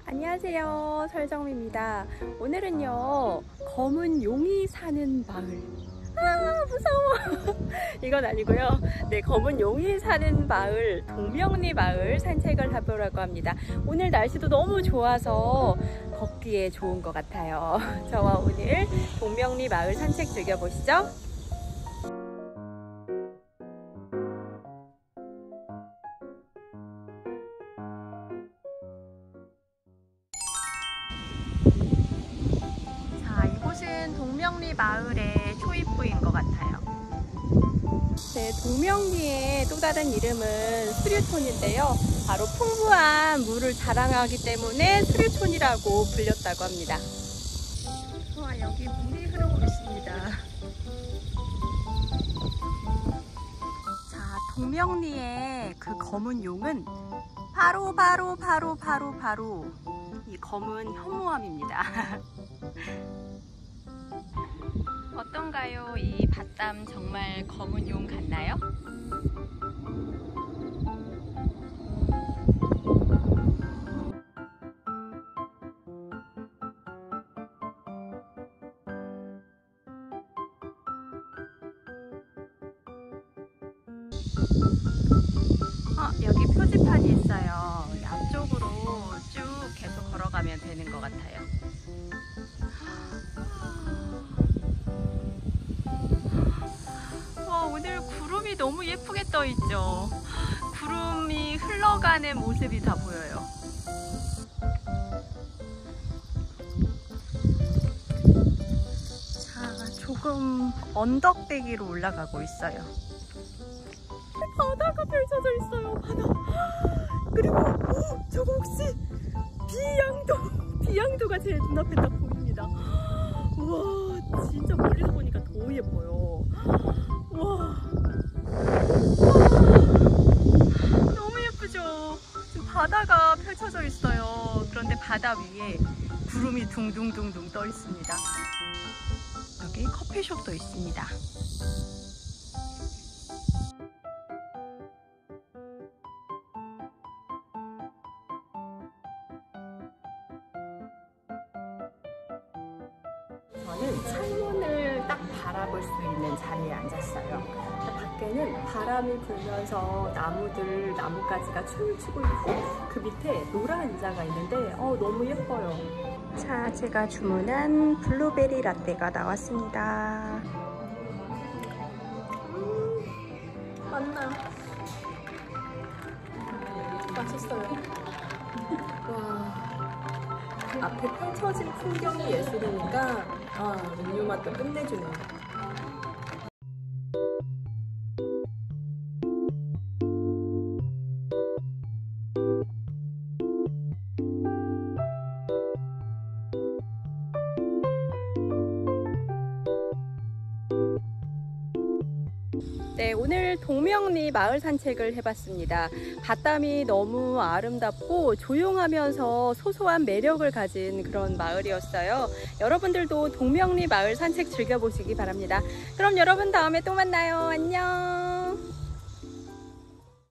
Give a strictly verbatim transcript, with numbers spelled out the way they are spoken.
안녕하세요, 설정미입니다. 오늘은요 검은 용이 사는 마을. 아 무서워. 이건 아니고요. 네, 검은 용이 사는 마을, 동명리 마을 산책을 해보려고 합니다. 오늘 날씨도 너무 좋아서 걷기에 좋은 것 같아요. 저와 오늘 동명리 마을 산책 즐겨보시죠. 이곳은 동명리 마을의 초입부인 것 같아요. 네, 동명리의 또 다른 이름은 수류촌인데요. 바로 풍부한 물을 자랑하기 때문에 수류촌이라고 불렸다고 합니다. 와, 여기 물이 흐르고 있습니다. 자, 동명리의 그 검은 용은 바로 바로 바로 바로 바로 이 검은 현무암입니다. 어떤가요? 이 밭담 정말 검은 용 같나요? 어, 여기 표지판이 있어요. 앞쪽으로 쭉 계속 걸어가면 되는 것 같아요. 오늘 구름이 너무 예쁘게 떠 있죠. 구름이 흘러가는 모습이 다 보여요. 자, 조금 언덕배기로 올라가고 있어요. 바다가 펼쳐져 있어요. 바다. 그리고 오, 저거 혹시 비양도 비양도가 제 눈앞에 딱 보입니다. 우와, 진짜 멀리서 보니까 더 예뻐요. 와, 너무 예쁘죠? 지금 바다가 펼쳐져 있어요. 그런데 바다 위에 구름이 둥둥둥둥 떠 있습니다. 여기 커피숍도 있습니다. 저는 창문을 딱 바라볼 수 있는 자리에 앉았어요. 밖에는 바람이 불면서 나무들, 나뭇가지가 춤을 추고 있고 그 밑에 노란 의자가 있는데 어, 너무 예뻐요. 자, 제가 주문한 블루베리 라떼가 나왔습니다. 음, 맛나. 맛있어요. 와. 앞에 펼쳐진 풍경이 예술이니까 아, 음료 맛도 끝내주네요. 네, 오늘 동명리 마을 산책을 해봤습니다. 밭담이 너무 아름답고 조용하면서 소소한 매력을 가진 그런 마을이었어요. 여러분들도 동명리 마을 산책 즐겨보시기 바랍니다. 그럼 여러분 다음에 또 만나요. 안녕.